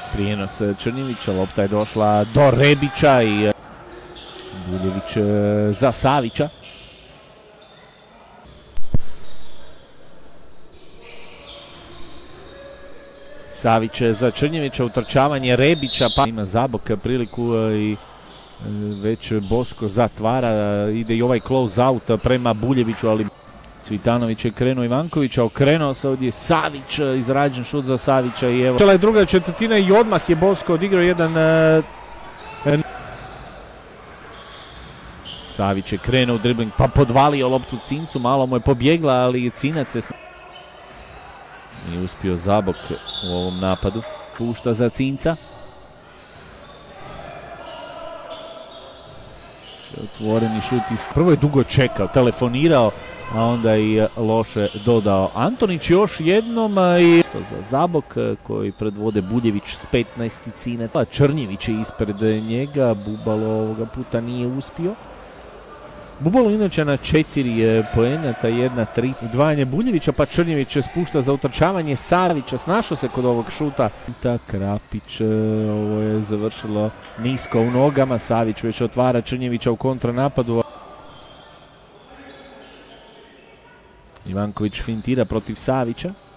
Prijenos Črnjevića, lopta je došla do Rebića i Buljević za Savića. Savić za Črnjevića, utrčavanje Rebića, pa ima Zabok priliku i već Bosko zatvara, ide i ovaj close out prema Buljeviću, ali Cvitanović je krenuo Ivankovića, okrenuo se ovdje Savić, izrađen šut za Savića i evo. Počela je druga četvrtina i odmah je Bosko odigrao jedan... Savić je krenuo u dribling, pa podvalio loptu Cincu, malo mu je pobjegla, ali Cinac je... Nije uspio Zabok u ovom napadu, pušta za Cinca. Otvoreni šut, prvo je dugo čekao, telefonirao, a onda i loše dodao. Antonić još jednom i za Zabok koji predvode Buljević s 15 Cinac. Črnjević je ispred njega, Bubalo ovoga puta nije uspio. Bubalo inače na 4 poenata, 1-3. Udvajanje Buljevića, pa Črnjević spušta za utrčavanje Savića, snašao se kod ovog šuta. Krapić, ovo je završilo nisko u nogama, Savić već otvara Črnjevića u kontranapadu. Ivanković fintira protiv Savića.